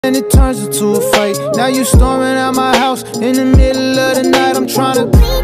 and it turns into a fight. Now you storming out my house in the middle of the night. I'm trying to